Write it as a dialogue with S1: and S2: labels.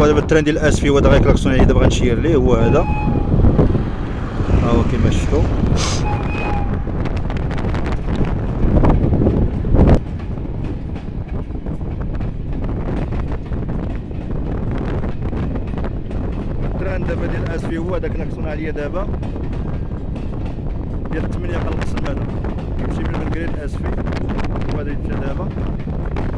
S1: هو دابا التران ديال الاسفي هو دابا كلاكسون عليه، دابا غنشير ليه هو هذا، ها هو كيما شفتوا. التران دابا ديال الاسفي هو هذا كلاكسون عليا دابا ديال 8 قلقسم، هذا كيمشي من كريت الاسفي، هو هذا يمشي دابا.